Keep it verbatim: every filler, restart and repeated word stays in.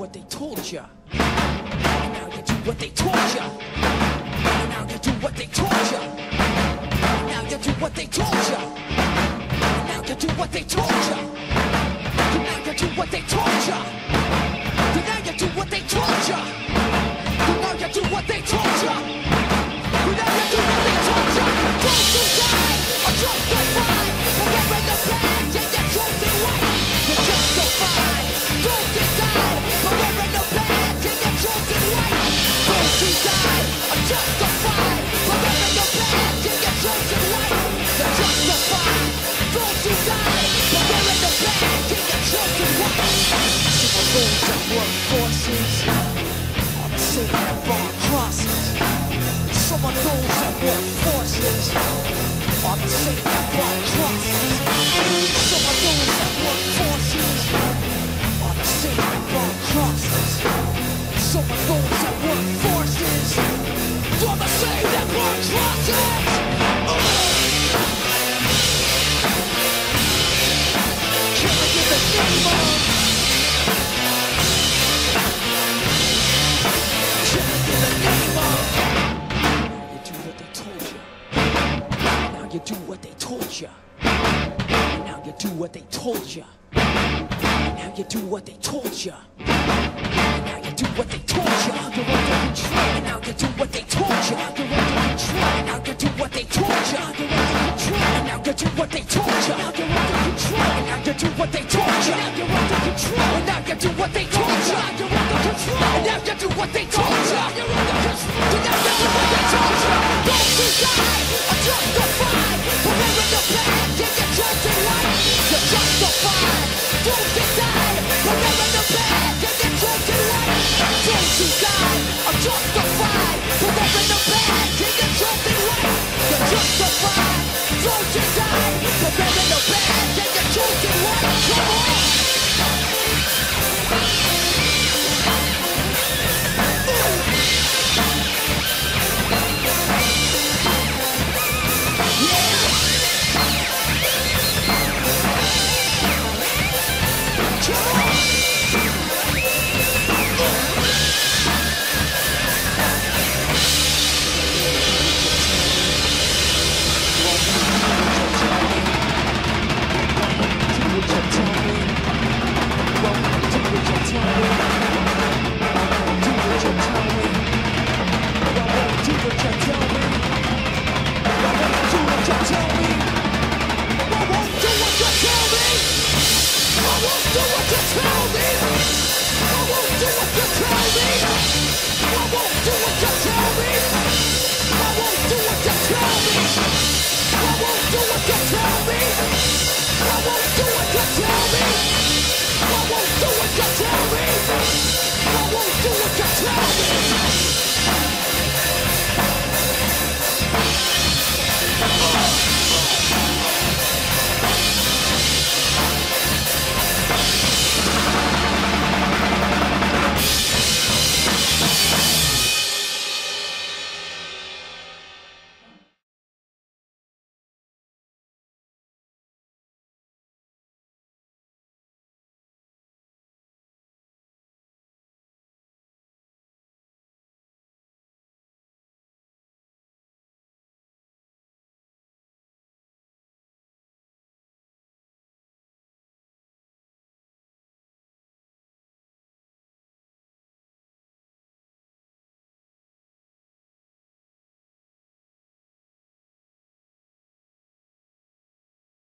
what they told ya. And now you do what they told ya. And now you do what they told ya. And now you do what they told ya. And now you do what they told ya. And now you do what they told ya. And now you do what they told ya. And now you do what they told ya. And now you do what they told ya. Those who die are justified for wearing the badge and you're chosen white. You're justified. Those who die for wearing the badge and you're chosen white. Those who die are justified for wearing the badge and you're chosen white. You're justified. Those who die for wearing the badge and you're chosen white. Some of those that work forces are the same that bar crosses. Some of those that work forces are the same that bar crosses. Some of those that work forces are the same that bar crosses. Some of those that work forces are the same that bar crosses. Killing in the name of. Killing in the name of. You do what they told you. And now you do what they told you. And now you do what they told you. And now you do what they told you. You're under control. And now you do what they told you.